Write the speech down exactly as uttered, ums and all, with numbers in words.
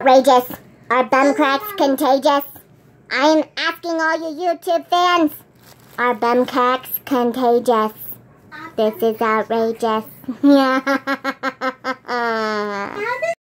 outrageous. Are bum cracks contagious? I am asking all you YouTube fans. Are bum cracks contagious? This is outrageous. Yeah.